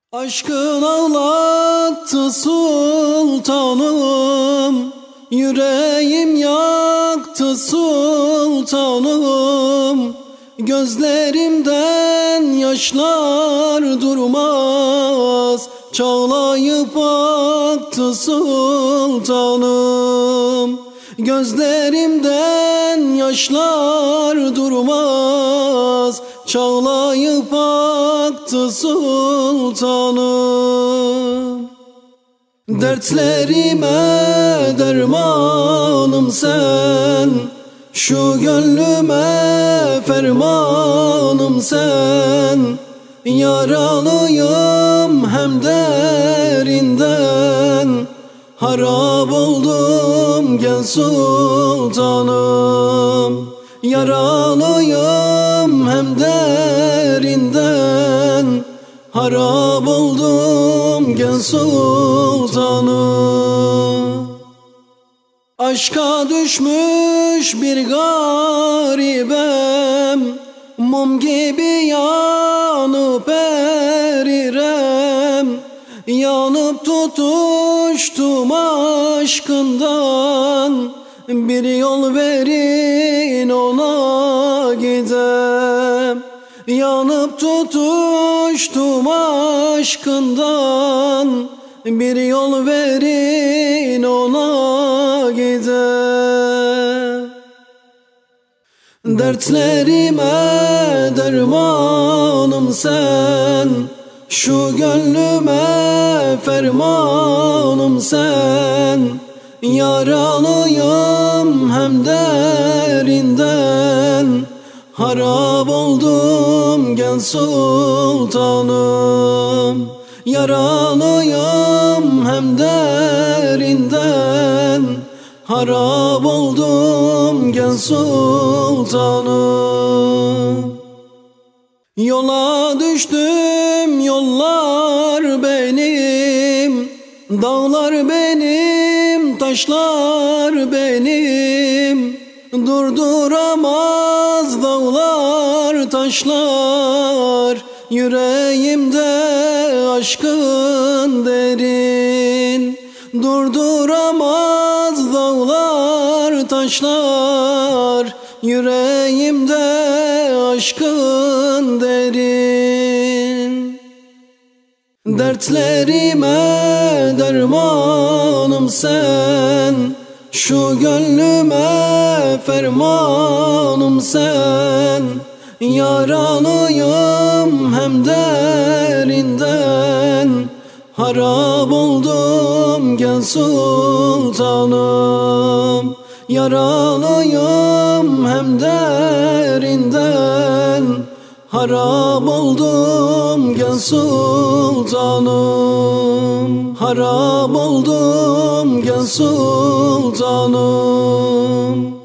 Aşkın ağlattı sultanım, yüreğim yaktı sultanım. Gözlerimden yaşlar durmaz, çağlayıp aktı sultanım. Gözlerimden yaşlar durmaz, çağlayıp aktı sultanım. Dertlerime dermanım sen, şu gönlüme fermanım sen. Yaralıyım hem derinden, harap oldum gel sultanım. Yaralıyım hem derinden, harap oldum gel sultanım. Aşka düşmüş bir garibem, mum gibi yanıp erirem. Yanıp tutuştum aşkından, bir yol verin ona gidem. Yanıp tutuştum aşkından, bir yol verin ona gidem. Dertlerime dermanım sen, şu gönlüme fermanım sen. Yaralıyım hem derinden, harap oldum gel sultanım. Yaralıyım hem derinden, harap oldum gel sultanım. Yola düştüm, yollar benim, dağlar benim, taşlar benim. Durduramaz dağlar taşlar, yüreğimde aşkın derin. Durduramaz dağlar taşlar, yüreğimde aşkın derin. Dertlerime dermanım sen, şu gönlüme fermanım sen. Yaralıyım hem derinden, harap oldum gel sultanım. Yaralıyım hem derinden, harap oldum gel sultanım. Harap oldum gel sultanım.